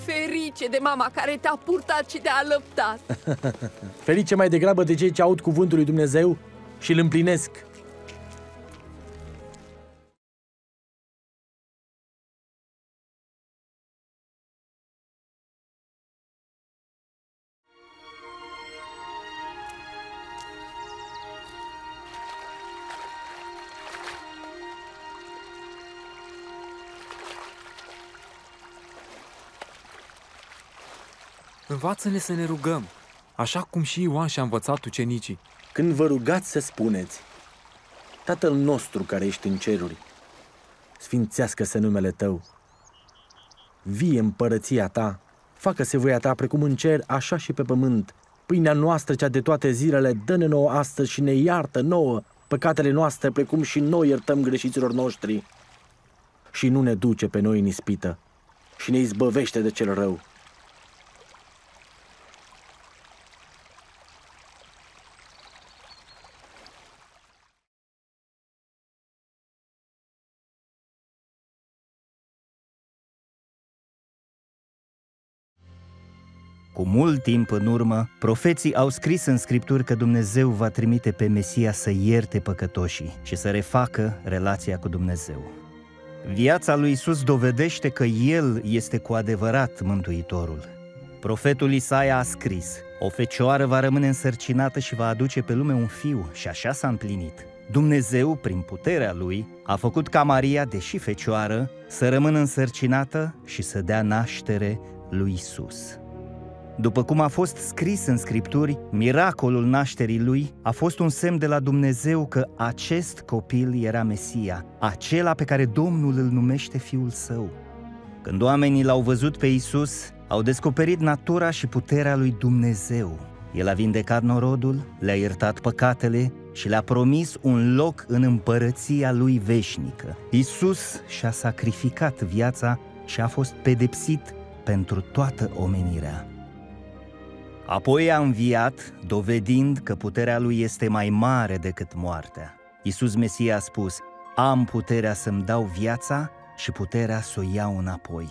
ferice de mama care te-a purtat și te-a alăptat. Ferice mai degrabă de cei ce aud cuvântul lui Dumnezeu și îl împlinesc. Învață-ne să ne rugăm, așa cum și Ioan și-a învățat ucenicii. Când vă rugați să spuneți: Tatăl nostru care ești în ceruri, sfințească-se numele Tău. Vie împărăția Ta, facă-se voia Ta precum în cer, așa și pe pământ. Pâinea noastră cea de toate zilele dă-ne nouă astăzi și ne iartă nouă păcatele noastre, precum și noi iertăm greșiților noștri. Și nu ne duce pe noi în ispită și ne izbăvește de cel rău. Cu mult timp în urmă, profeții au scris în Scripturi că Dumnezeu va trimite pe Mesia să ierte păcătoșii și să refacă relația cu Dumnezeu. Viața lui Iisus dovedește că El este cu adevărat Mântuitorul. Profetul Isaia a scris: o fecioară va rămâne însărcinată și va aduce pe lume un fiu, și așa s-a împlinit. Dumnezeu, prin puterea Lui, a făcut ca Maria, deși fecioară, să rămână însărcinată și să dea naștere lui Iisus. După cum a fost scris în Scripturi, miracolul nașterii lui a fost un semn de la Dumnezeu că acest copil era Mesia, acela pe care Domnul îl numește Fiul Său. Când oamenii l-au văzut pe Iisus, au descoperit natura și puterea lui Dumnezeu. El a vindecat norodul, le-a iertat păcatele și le-a promis un loc în împărăția lui veșnică. Iisus și-a sacrificat viața și a fost pedepsit pentru toată omenirea. Apoi a înviat, dovedind că puterea lui este mai mare decât moartea. Iisus Mesia a spus: am puterea să-mi dau viața și puterea să o iau înapoi.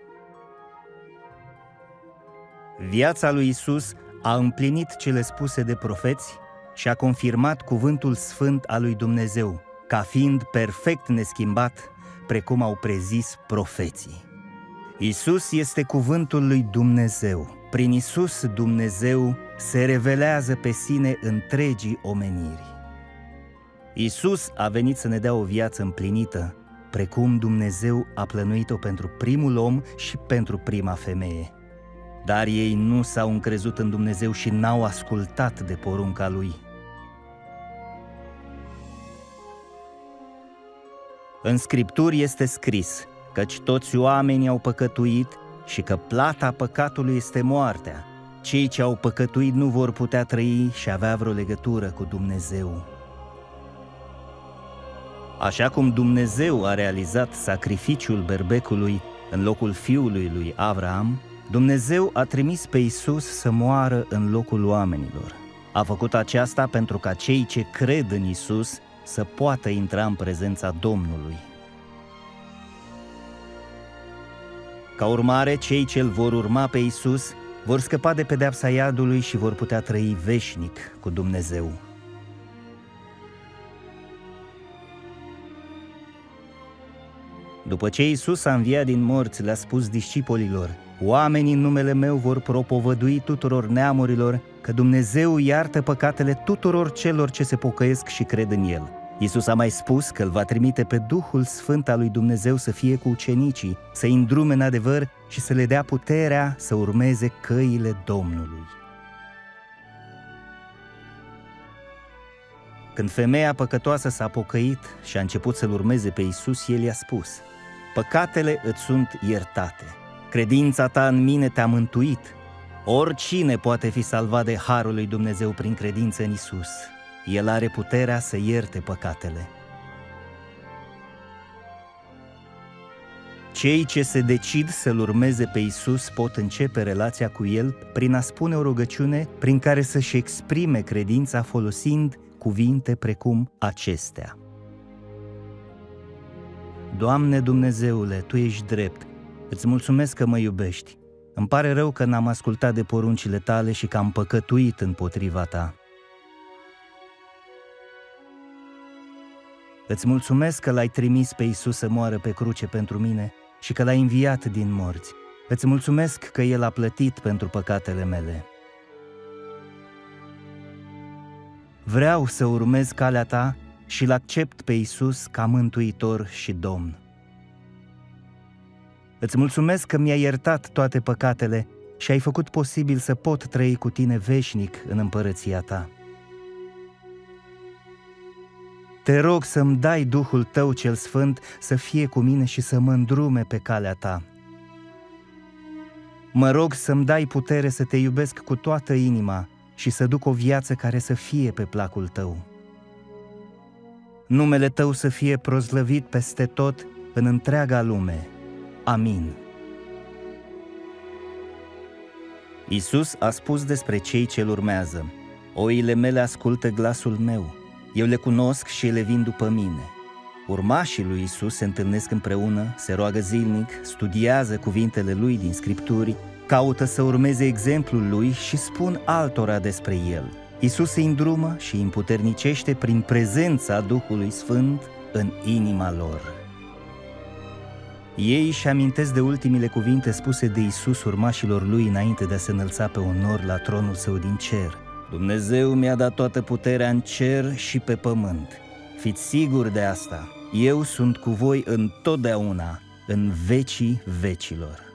Viața lui Iisus a împlinit cele spuse de profeți și a confirmat cuvântul sfânt al lui Dumnezeu, ca fiind perfect neschimbat, precum au prezis profeții. Iisus este cuvântul lui Dumnezeu. Prin Iisus Dumnezeu se revelează pe sine întregii omeniri. Iisus a venit să ne dea o viață împlinită, precum Dumnezeu a plănuit-o pentru primul om și pentru prima femeie. Dar ei nu s-au încrezut în Dumnezeu și n-au ascultat de porunca Lui. În Scripturi este scris: căci toți oamenii au păcătuit și că plata păcatului este moartea. Cei ce au păcătuit nu vor putea trăi și avea vreo legătură cu Dumnezeu. Așa cum Dumnezeu a realizat sacrificiul berbecului în locul fiului lui Avraam, Dumnezeu a trimis pe Iisus să moară în locul oamenilor. A făcut aceasta pentru ca cei ce cred în Iisus să poată intra în prezența Domnului. Ca urmare, cei ce îl vor urma pe Iisus vor scăpa de pedeapsa iadului și vor putea trăi veșnic cu Dumnezeu. După ce Iisus a înviat din morți, le-a spus discipolilor: oamenii în numele meu vor propovădui tuturor neamurilor că Dumnezeu iartă păcatele tuturor celor ce se pocăiesc și cred în El. Iisus a mai spus că îl va trimite pe Duhul Sfânt al lui Dumnezeu să fie cu ucenicii, să-i îndrume în adevăr și să le dea puterea să urmeze căile Domnului. Când femeia păcătoasă s-a pocăit și a început să-L urmeze pe Iisus, El i-a spus: păcatele îți sunt iertate, credința ta în mine te-a mântuit. Oricine poate fi salvat de harul lui Dumnezeu prin credință în Iisus. El are puterea să ierte păcatele. Cei ce se decid să-L urmeze pe Iisus pot începe relația cu El prin a spune o rugăciune prin care să-și exprime credința folosind cuvinte precum acestea: Doamne Dumnezeule, Tu ești drept, îți mulțumesc că mă iubești. Îmi pare rău că n-am ascultat de poruncile tale și că am păcătuit împotriva ta. Îți mulțumesc că l-ai trimis pe Iisus să moară pe cruce pentru mine și că l-ai înviat din morți. Îți mulțumesc că El a plătit pentru păcatele mele. Vreau să urmez calea ta și l-accept pe Iisus ca mântuitor și Domn. Îți mulțumesc că mi-ai iertat toate păcatele și ai făcut posibil să pot trăi cu tine veșnic în împărăția ta. Te rog să-mi dai Duhul tău cel Sfânt să fie cu mine și să mă îndrume pe calea ta. Mă rog să-mi dai putere să te iubesc cu toată inima și să duc o viață care să fie pe placul tău. Numele tău să fie proslăvit peste tot în întreaga lume. Amin. Iisus a spus despre cei ce-L urmează: oile mele ascultă glasul meu, eu le cunosc și ele vin după mine. Urmașii lui Iisus se întâlnesc împreună, se roagă zilnic, studiază cuvintele lui din Scripturi, caută să urmeze exemplul lui și spun altora despre el. Iisus îi îndrumă și îi împuternicește prin prezența Duhului Sfânt în inima lor. Ei își amintesc de ultimile cuvinte spuse de Iisus urmașilor lui înainte de a se înălța pe un nor la tronul său din cer. Dumnezeu mi-a dat toată puterea în cer și pe pământ. Fiți siguri de asta, eu sunt cu voi întotdeauna, în vecii vecilor.